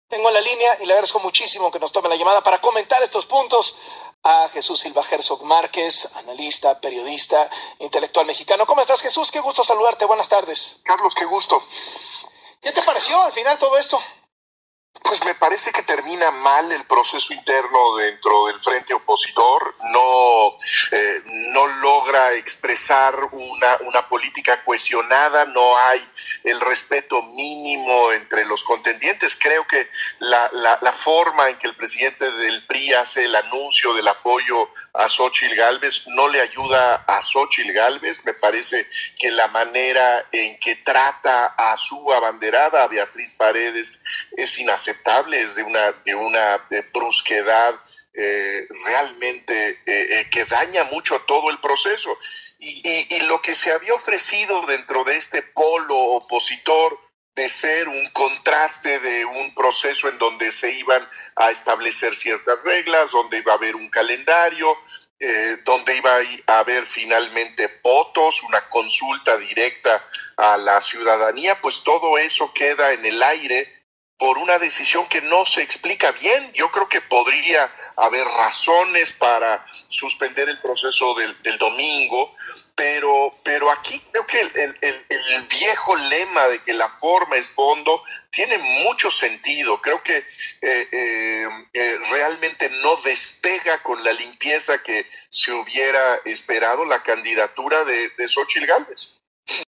Tengo en la línea y le agradezco muchísimo que nos tome la llamada para comentar estos puntos a Jesús Silva Herzog Márquez, analista, periodista, intelectual mexicano. ¿Cómo estás, Jesús? Qué gusto saludarte. Buenas tardes. Carlos, qué gusto. ¿Qué te pareció al final todo esto? Pues me parece que termina mal el proceso interno dentro del frente opositor, no logra expresar una política cohesionada, no hay el respeto mínimo entre los contendientes. Creo que la forma en que el presidente del PRI hace el anuncio del apoyo a Xóchitl Gálvez no le ayuda a Xóchitl Gálvez. Me parece que la manera en que trata a su abanderada, a Beatriz Paredes, es inaceptable, es de una brusquedad realmente que daña mucho todo el proceso. Y lo que se había ofrecido dentro de este polo opositor de ser un contraste de un proceso en donde se iban a establecer ciertas reglas, donde iba a haber un calendario, donde iba a haber finalmente votos, una consulta directa a la ciudadanía, pues todo eso queda en el aire por una decisión que no se explica bien. Yo creo que podría haber razones para suspender el proceso del domingo, pero aquí creo que el viejo lema de que la forma es fondo tiene mucho sentido. Creo que realmente no despega con la limpieza que se hubiera esperado la candidatura de Xóchitl Gálvez.